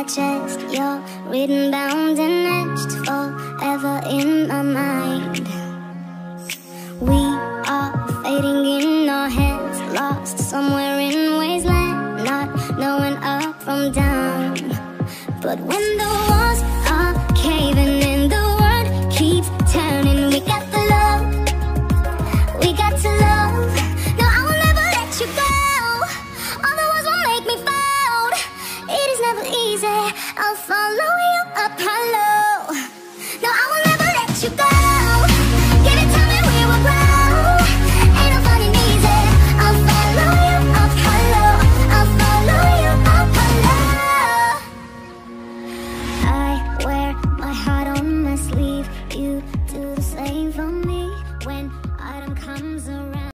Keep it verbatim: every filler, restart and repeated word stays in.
chest. You're written, bound and etched forever in my mind. We are fading in our heads, lost somewhere in wasteland, not knowing up from down. But when the